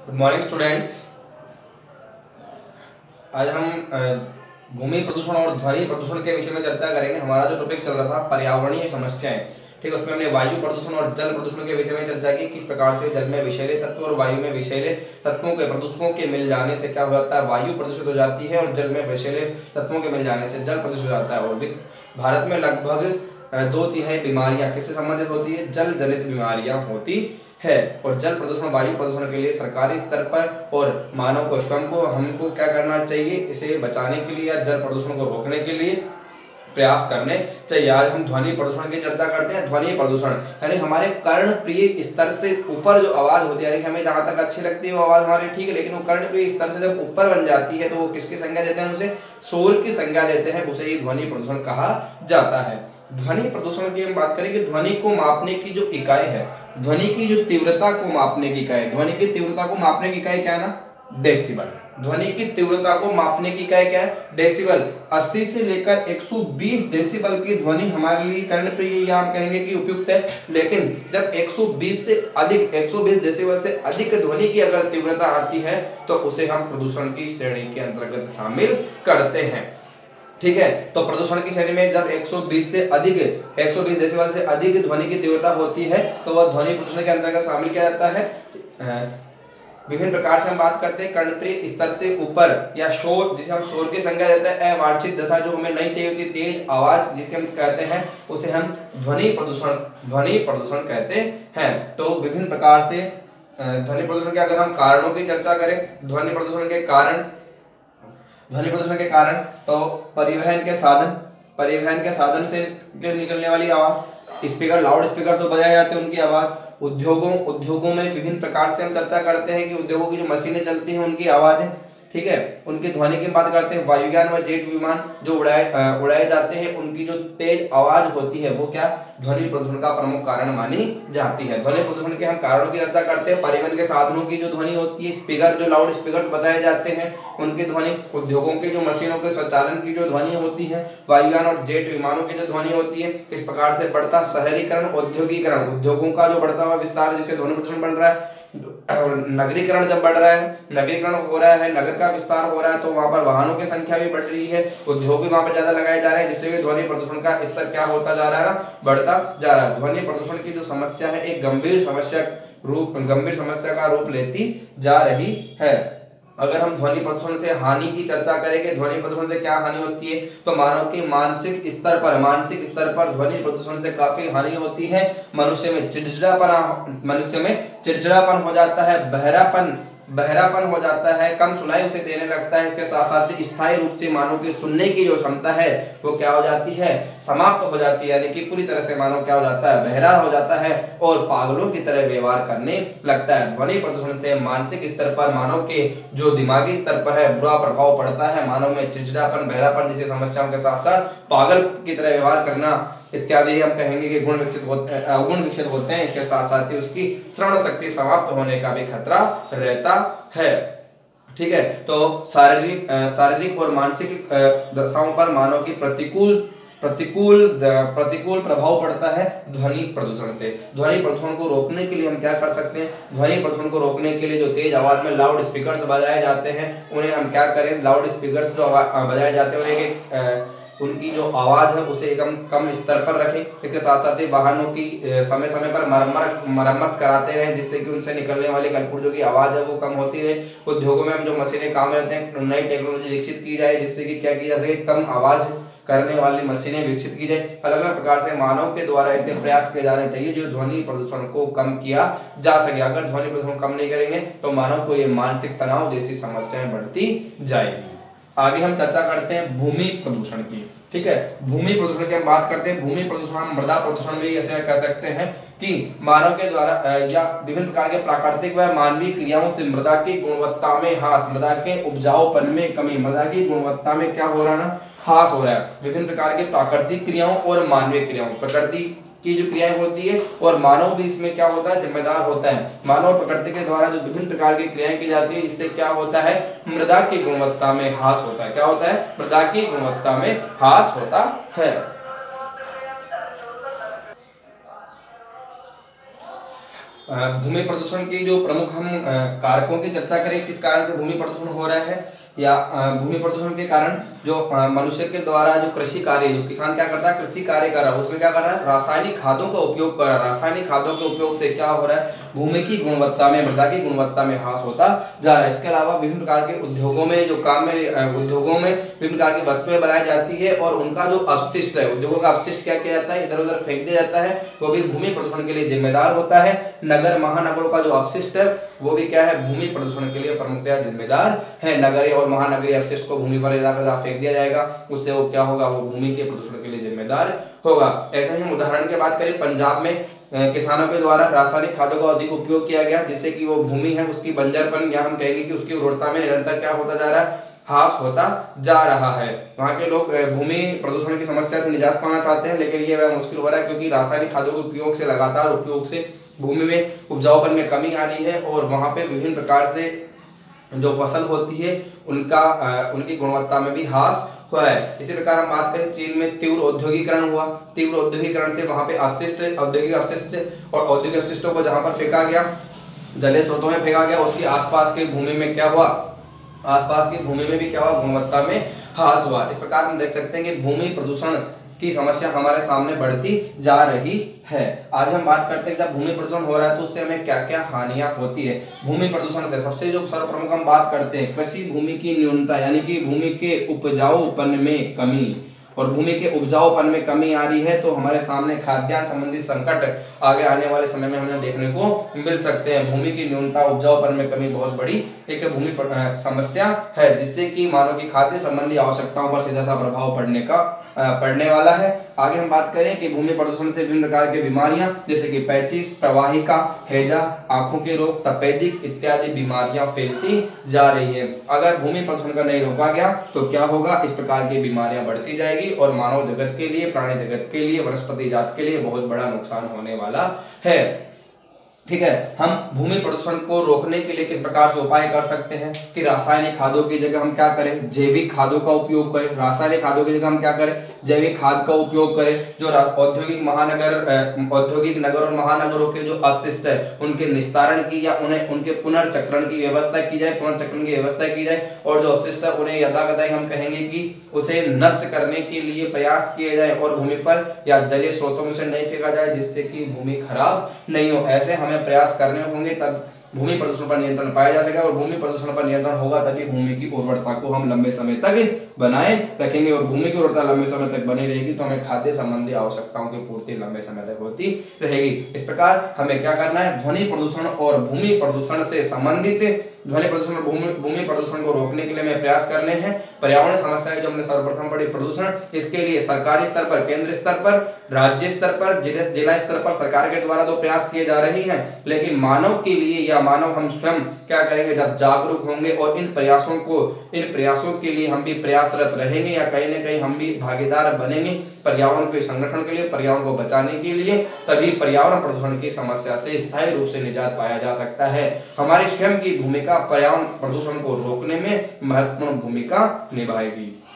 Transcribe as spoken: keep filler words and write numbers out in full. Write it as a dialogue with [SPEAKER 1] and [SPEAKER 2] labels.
[SPEAKER 1] Good morning students. आज हम भूमि प्रदूषण और ध्वनि प्रदूषण के विषय में चर्चा करेंगे। हमारा जो टॉपिक चल रहा था पर्यावरणीय समस्याएं, ठीक है, उसमें हमने वायु प्रदूषण और जल प्रदूषण के विषय में चर्चा की। किस प्रकार से जल में विषैले तत्व और वायु में विषैले तत्वों के प्रदूषकों के मिल जाने से क्या होता है, वायु प्रदूषित हो जाती है, और जल में विषैले तत्वों के मिल जाने से जल प्रदूषित हो जाता है। और विश्व भारत में लगभग दो तिहाई बीमारियां किससे संबंधित होती है, जल जनित बीमारियां होती है। और जल प्रदूषण वायु प्रदूषण के लिए सरकारी स्तर पर और मानव को स्वयं को हमको क्या करना चाहिए, इसे बचाने के लिए या जल प्रदूषण को रोकने के लिए प्रयास करने चाहिए। आज हम ध्वनि प्रदूषण की चर्चा करते हैं। ध्वनि प्रदूषण यानी हमारे कर्णप्रिय स्तर से ऊपर जो आवाज होती है, यानी हमें जहां तक अच्छी लगती है वो आवाज हमारी ठीक है, लेकिन वो कर्णप्रिय स्तर से जब ऊपर बन जाती है तो वो किसकी संज्ञा देते हैं, उसे शोर की संज्ञा देते हैं, उसे ही ध्वनि प्रदूषण कहा जाता है। ध्वनि प्रदूषण की हम बात करें कि ध्वनि को मापने की जो इकाई है, ध्वनि की जो तीव्रता को मापने की इकाई, ध्वनि की तीव्रता को मापने की इकाई क्या है ना, डेसिबल। ध्वनि की तीव्रता को मापने की इकाई क्या है, डेसिबल। अस्सी से लेकर एक सौ बीस डेसिबल की ध्वनि हमारे लिए कर्णप्रिय या हम कहेंगे कि उपयुक्त है, लेकिन जब एक सौ बीस से अधिक एक सौ बीस डेसिबल से अधिक ध्वनि की अगर तीव्रता आती है तो उसे हम प्रदूषण की श्रेणी के अंतर्गत शामिल करते हैं। ठीक है, तो प्रदूषण की श्रेणी में जब एक सौ बीस से अधिक एक सौ बीस डेसिबल से अधिक ध्वनि की तीव्रता होती है तो वह ध्वनि प्रदूषण के अंतर्गत शामिल किया जाता है। विभिन्न प्रकार से हम बात करते हैं। कर्णप्रिय स्तर से ऊपर या शोर, जिसे हम शोर की संज्ञा देते हैं। अवांछित दशा जो हमें नहीं चाहिए होती, तेज आवाज जिसके हम कहते हैं, उसे हम ध्वनि प्रदूषण ध्वनि प्रदूषण कहते हैं। तो विभिन्न प्रकार से ध्वनि प्रदूषण के अगर हम कारणों की चर्चा करें, ध्वनि प्रदूषण के कारण ध्वनि प्रदूषण के कारण तो परिवहन के साधन परिवहन के साधन से निकलने वाली आवाज, स्पीकर लाउड स्पीकर जो बजाए जाते हैं उनकी आवाज, उद्योगों उद्योगों में विभिन्न प्रकार से हम चर्चा करते हैं कि उद्योगों की जो मशीनें चलती हैं उनकी आवाजें, ठीक है, उनकी ध्वनि की बात करते हैं। वायुयान व जेट विमान जो उड़ाए उड़ाए जाते हैं उनकी जो तेज आवाज होती है वो क्या ध्वनि प्रदूषण का प्रमुख कारण मानी जाती है। ध्वनि प्रदूषण के हम कारणों की चर्चा करते हैं। परिवहन के साधनों की जो ध्वनि होती है, स्पीकर जो लाउड स्पीकर बजाए जाते हैं उनकी ध्वनि, उद्योगों की जो मशीनों के संचालन की जो ध्वनि होती है, वायुयान और जेट विमानों की जो ध्वनि होती है। इस प्रकार से बढ़ता शहरीकरण, औद्योगिकरण, उद्योगों का जो बढ़ता हुआ विस्तार जिससे ध्वनि प्रदूषण बढ़ रहा है। नगरीकरण जब बढ़ रहा है, नगरीकरण हो रहा है, नगर का विस्तार हो रहा है तो वहां पर वाहनों की संख्या भी बढ़ रही है, उद्योग भी वहां पर ज्यादा लगाए जा रहे हैं, जिससे भी ध्वनि प्रदूषण का स्तर क्या होता जा रहा है ना, बढ़ता जा रहा है। ध्वनि प्रदूषण की जो समस्या है एक गंभीर समस्या रूप गंभीर समस्या का रूप लेती जा रही है। अगर हम ध्वनि प्रदूषण से हानि की चर्चा करेंगे, ध्वनि प्रदूषण से क्या हानि होती है, तो मानव के मानसिक स्तर पर मानसिक स्तर पर ध्वनि प्रदूषण से काफी हानि होती है। मनुष्य में चिड़चिड़ापन मनुष्य में चिड़चिड़ापन हो जाता है, बहरापन बहरापन हो जाता है, कम सुनाई उसे देने लगता है। इसके साथ साथ स्थायी रूप से मानव की सुनने की जो क्षमता है वो क्या हो जाती है, समाप्त हो जाती है, यानी कि पूरी तरह से मानव क्या हो जाता है, बहरा हो जाता है और पागलों की तरह व्यवहार करने लगता है। ध्वनि प्रदूषण से मानसिक स्तर पर मानव के जो दिमागी स्तर पर है बुरा प्रभाव पड़ता है। मानव में चिड़चिड़ापन, बहरापन जैसी समस्याओं के साथ साथ पागल की तरह व्यवहार करना इत्यादि हम कहेंगे कि गुण विकसित होते हैं अवगुण विकसित होते हैं। इसके साथ साथ ही उसकी श्रवण शक्ति समाप्त होने का भी खतरा रहता है। ठीक है, तो शारीरिक शारीरिक और मानसिक दशाओं पर मानव की प्रतिकूल प्रतिकूल प्रतिकूल प्रभाव पड़ता है ध्वनि प्रदूषण से। ध्वनि प्रदूषण को रोकने के लिए हम क्या कर सकते हैं, ध्वनि प्रदूषण को रोकने के लिए जो तेज आवाज में लाउड स्पीकर्स बजाए जाते हैं उन्हें हम क्या करें, लाउड स्पीकर्स जो बजाए जाते हैं उन्हें एक उनकी जो आवाज है उसे एकदम कम स्तर पर रखें। इसके साथ साथ ही वाहनों की समय समय पर मरम्मत मरम्मत कराते रहें, जिससे कि उनसे निकलने वाली कलपुर्जों की आवाज है वो कम होती रहे। उद्योगों में हम जो मशीनें काम रहते हैं नई टेक्नोलॉजी विकसित की जाए, जिससे कि क्या की जा सके, कम आवाज करने वाली मशीनें विकसित की जाए। अलग अलग प्रकार से मानव के द्वारा ऐसे प्रयास किए जाने चाहिए जो ध्वनि प्रदूषण को कम किया जा सके। अगर ध्वनि प्रदूषण कम नहीं करेंगे तो मानव को ये मानसिक तनाव जैसी समस्याएं बढ़ती जाएगी। आगे हम चर्चा करते हैं भूमि प्रदूषण की। ठीक है, भूमि प्रदूषण की हम बात करते हैं। भूमि प्रदूषण हम मृदा प्रदूषण भी ऐसे कह सकते हैं कि मानव के द्वारा या विभिन्न प्रकार के प्राकृतिक व मानवीय क्रियाओं से मृदा की गुणवत्ता में ह्रास, मृदा के उपजाऊपन में कमी, मृदा की गुणवत्ता में क्या हो रहा है ना, ह्रास हो रहा है। विभिन्न प्रकार के प्राकृतिक क्रियाओं और मानवीय क्रियाओं, प्रकृति की जो क्रियाएं होती है और मानव भी इसमें क्या होता है, जिम्मेदार होता है। मानव और प्रकृति के द्वारा जो विभिन्न प्रकार की क्रियाएं की जाती है इससे क्या होता है, मृदा की गुणवत्ता में ह्रास होता है। क्या होता है, मृदा की गुणवत्ता में ह्रास होता है। भूमि प्रदूषण की जो प्रमुख हम कारकों की चर्चा करें, किस कारण से भूमि प्रदूषण हो रहा है, या भूमि प्रदूषण के कारण जो मनुष्य के द्वारा जो कृषि कार्य, जो किसान क्या करता है, कृषि कार्य कर रहा है, उसमें क्या कर रहा है, रासायनिक खादों का उपयोग कर रहा है। रासायनिक खादों के उपयोग से क्या हो रहा है, भूमि की गुणवत्ता में, मृदा की गुणवत्ता में ह्रास होता जा रहा है। इसके अलावा विभिन्न प्रकार के उद्योगों में जो काम में उद्योगों में विभिन्न प्रकार की वस्तुएं बनाई जाती है और उनका जो अपशिष्ट है, उद्योगों का अपशिष्ट क्या किया जाता है, इधर उधर फेंक दिया जाता है, वो भी भूमि प्रदूषण के लिए जिम्मेदार होता है। नगर महानगरों का जो अपशिष्ट है वो भी क्या है, भूमि प्रदूषण के लिए प्रमुखतया जिम्मेदार है। नगरीय और महानगरीय अपशिष्ट को भूमि पर जाकर फेंक दिया जाएगा, उससे वो क्या होगा, वो भूमि के प्रदूषण के लिए जिम्मेदार होगा। ऐसा ही हम उदाहरण की बात करें, पंजाब में किसानों के द्वारा रासायनिक खादों का अधिक उपयोग किया गया, जिससे कि वो भूमि है उसकी बंजरपन, या हम कहेंगे कि उसकी उर्वरता में निरंतर क्या होता जा रहा है, ह्रास होता जा रहा है। वहाँ के लोग भूमि प्रदूषण की समस्या से निजात पाना चाहते हैं, लेकिन ये वह मुश्किल हो रहा है, क्योंकि रासायनिक खादों के उपयोग से, लगातार उपयोग से भूमि में उपजाऊपन में कमी आ रही है और वहाँ पे विभिन्न प्रकार से जो फसल होती है उनका उनकी गुणवत्ता में भी ह्रास हुआ है। इसी प्रकार हम बात करें, चीन में तीव्र औद्योगिकरण हुआ। तीव्र औद्योगिकरण से वहाँ पे अपशिष्ट, औद्योगिक अपशिष्ट और औद्योगिक अपशिष्टों को जहाँ पर फेंका गया, जलीय स्रोतों में फेंका गया, उसकी आसपास की भूमि में क्या हुआ, आसपास की भूमि में भी क्या हुआ, गुणवत्ता में ह्रास हुआ। इस प्रकार हम देख सकते हैं कि भूमि प्रदूषण की समस्या हमारे सामने बढ़ती जा रही है। आज हम बात करते हैं जब भूमि प्रदूषण हो रहा है तो उससे हमें क्या क्या हानियां होती है। भूमि प्रदूषण से सबसे जो सर्वप्रमुख हम बात करते हैं, कृषि भूमि की न्यूनता, यानी कि भूमि के उपजाऊपन में कमी, और भूमि के उपजाऊपन में कमी आ रही है तो हमारे सामने खाद्यान्न संबंधी संकट आगे आने वाले समय में हमें देखने को मिल सकते हैं। भूमि की न्यूनता, उपजाऊपन में कमी बहुत बड़ी एक भूमि समस्या है, जिससे कि मानव की खाद्य संबंधी आवश्यकताओं पर सीधा सा प्रभाव पड़ने का पड़ने वाला है। आगे हम बात करें कि भूमि प्रदूषण से विभिन्न प्रकार की बीमारियां, जैसे कि पैचिस, प्रवाहिका, हैजा, आंखों के रोग, तपेदिक इत्यादि बीमारियां फैलती जा रही है। अगर भूमि प्रदूषण का नहीं रोका गया तो क्या होगा, इस प्रकार की बीमारियां बढ़ती जाएगी और मानव जगत के लिए, प्राणी जगत के लिए, वनस्पति जात के लिए बहुत बड़ा नुकसान होने वाला है। ठीक है, हम भूमि प्रदूषण को रोकने के लिए किस प्रकार से उपाय कर सकते हैं कि रासायनिक खादों की जगह हम क्या करें, जैविक खादों का उपयोग करें। रासायनिक खादों की जगह हम क्या करें, जैविक खाद का उपयोग करें। जो औद्योगिक महानगर औद्योगिक नगर और महानगरों के जो अपशिष्ट है उनके निस्तारण की या उन्हें उनके पुनर्चक्रण की व्यवस्था की जाए, पुनर्चक्रण की व्यवस्था की जाए, और जो अपशिष्ट है उन्हें यथाकथाई हम कहेंगे कि उसे नष्ट करने के लिए प्रयास किए जाए और भूमि पर या जलीय स्रोतों में से नहीं फेंका जाए, जिससे कि भूमि खराब नहीं हो। ऐसे हमें प्रयास करने होंगे, तब भूमि प्रदूषण पर नियंत्रण पाया जा सकेगा, और भूमि प्रदूषण पर नियंत्रण होगा तभी भूमि की उर्वरता को हम लंबे समय तक बनाए रखेंगे, और भूमि की उर्वरता लंबे समय तक बनी रहेगी तो हमें खाद्य संबंधी आवश्यकताओं की पूर्ति लंबे समय तक होती रहेगी। इस प्रकार हमें क्या करना है, ध्वनि प्रदूषण और भूमि प्रदूषण से संबंधित ध्वनि प्रदूषण और भूमि भूमि प्रदूषण को रोकने के लिए हमें प्रयास करने हैं। पर्यावरण समस्याएं जो हमने सर्वप्रथम पढ़ी, प्रदूषण, इसके लिए सरकारी स्तर पर, केंद्र स्तर पर, राज्य स्तर पर, जिला स्तर पर सरकार के द्वारा तो प्रयास किए जा रहे हैं, लेकिन मानव के लिए या मानव हम स्वयं क्या करेंगे, जब जागरूक होंगे और इन प्रयासों को इन प्रयासों के लिए हम भी प्रयासरत रहेंगे या कहीं ना कहीं हम भी भागीदार बनेंगे पर्यावरण के संरक्षण के लिए, पर्यावरण को बचाने के लिए, तभी पर्यावरण प्रदूषण की समस्या से स्थायी रूप से निजात पाया जा सकता है। हमारी स्वयं की भूमिका पर्यावरण प्रदूषण को रोकने में महत्वपूर्ण भूमिका निभाएगी।